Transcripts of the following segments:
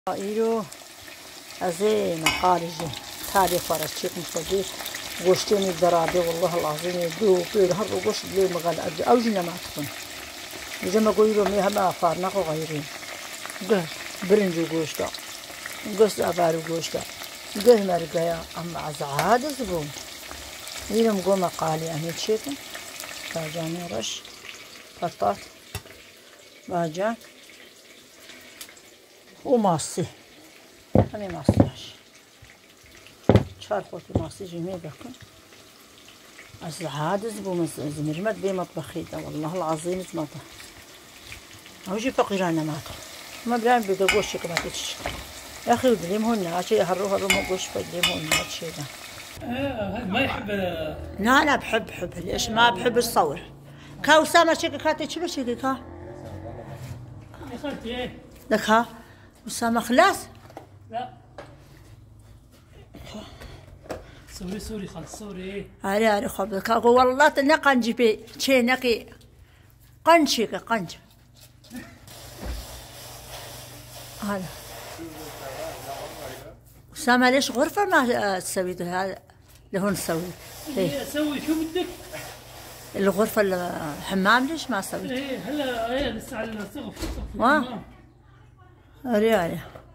ایرو از مقالجی تاریخ فرستیک مصدق گوشتنی درابی والله العظیم دو غير هر گوشت لی مقال اوج نماتكن إذا ما قويرو ميها ما فارنق وغيرين قه برنجو گوشتا قص أبارو گوشتا قه مرقايا أما عزعاد زبون إيرو مقو مقالي أمي تشيكن باجاني رش بطاط باجان وماصي همي ماصياش شارفوتي ماصي جميل بكون عزعاد زبون زمرمت بي مطبخيتا والله العظيم زمطه اوجي فقيرانا ماتوا ما بلان بدقوش كما تتش يا اخي ودليم هون عشي هروها مو قوش بدليم هون هادشي ده ما يحب. لا لا بحب ليش ما بحب الصور كا أسامة شكل كاتي شنو شكل كا يا خالتي ايه لك ها أسامة خلاص لا سوري خالص سوري علي خبز كا والله تنقنج بي شي نقي قنشك قنج هذا أسامة ليش غرفة ما سويت هذا لهون سويت ايه اسوي شو بدك؟ الغرفة الحمام ليش ما سويت؟ ايه هلا ايه لسه على السقف ها؟ ريالي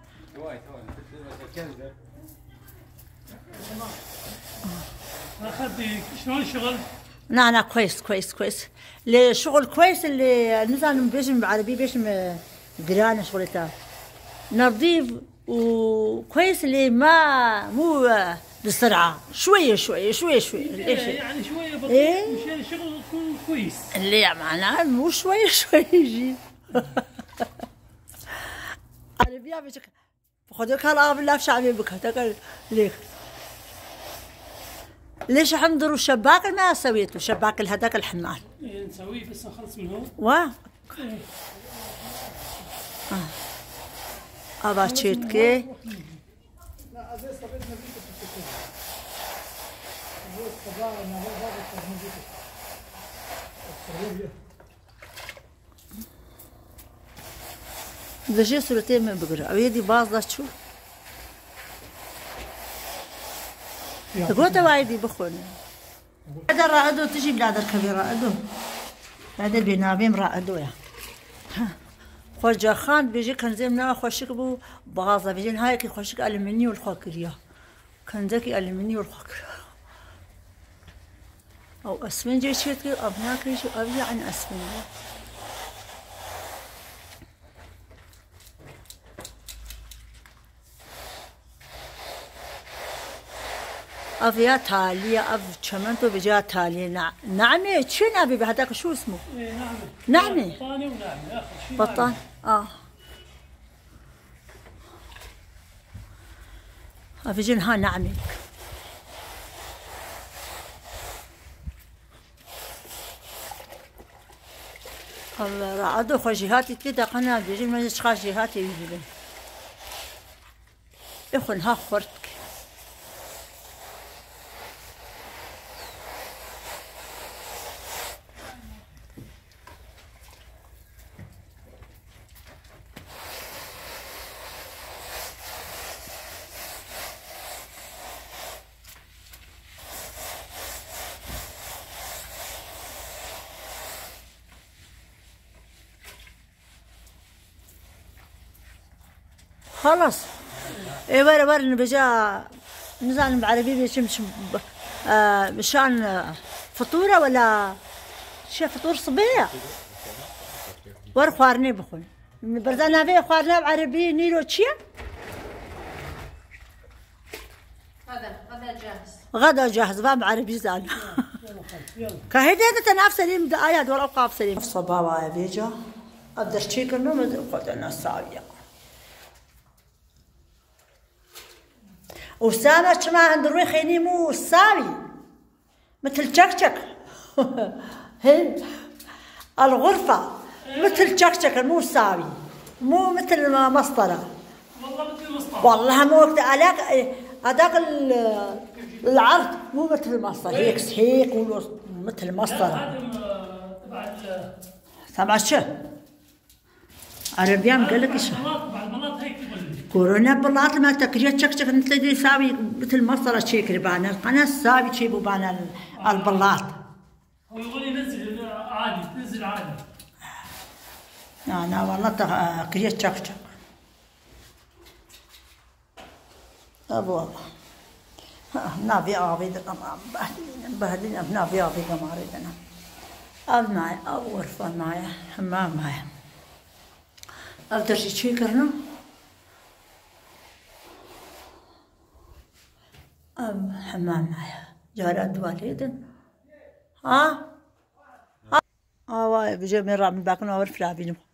اخذتي شلون الشغل؟ لا كويس الشغل كويس اللي نزل بيجم بالعربي بيجم قرانا شغلتها نظيف وكويس اللي ما مو بسرعة شوية ليش يعني شوية بطيء إيه؟ مشان الشغل يكون كويس. اللي معناه مو شوية يجي عربية بيجك خذوك هالآب لا شعبي بك تقول ليك ليش حنضروا الشباك ما سويته شباك هذاك الحمال إيه نسويه بس نخلص من هون. وا أبا تشيتكي دجي صورتين من بقرة أبيدي باظة شو تقول توايدي بخون هذا رائدو تجي بلاد الكبير رائدو هذا بنابين رائدو يا خوش خان بيجي كنزمنا خوشك بو باظة بيجي هايك خوشك ألمني والخاكرية كنزكي ألمني والخاكرية أو أسفنجة شيتكي أبناك شو أبي عن أسفنجة أفيا تالية أف شمنتو بجا تالية نعمة شين أبي بهداك شو اسمه؟ إيه نعمة بطاني ونعمة آخر شيء بطان أفي جنها نعمة الله رعدو خجيهاتي كده قناة بيجي من خجيهاتي يجيبن إخن ها خورتك خلاص ايه ورا بجا نزال بعربي بيشمش مشان فطوره ولا شي فطور صبيح ور خوارني بخون برزانا بي خوارنا بعربي نيرو تشي غدا جاهز باب عربي زال كهيدا تنافس سليم دقايق ولا اوقاف سليم صباح يا بيجا اقدر تشيكر نوم قدنا ساويه أسامة شما عند روي خيني مو سامي مثل تشكشك هي الغرفة مثل تشكشك مو سامي مو مثل مسطرة والله مثل المسطرة والله مو وقت علاق هذاك العرض مو مثل المسطرة هيك سحيق مثل المسطرة تبع تبع شو عربيان قال لك ايش تبع البلاط هيك تقول لي كورونا بلات ما تكريت شك انت يساوي مثل مسطرة شيكر بانا قناة ساوي شي بانا البلاط. هو يقول ينزل عادي تنزل عادي. أنا والله كريت شك أبو الله نبي أبي دكما بهدين نبي أبي دكما ريدنا أب معي أب غرفة معي حمام معي أب ترشي شي كرنا أب حمام معي جارات والدين ها واي بجي من رامي باكن أور فلابينو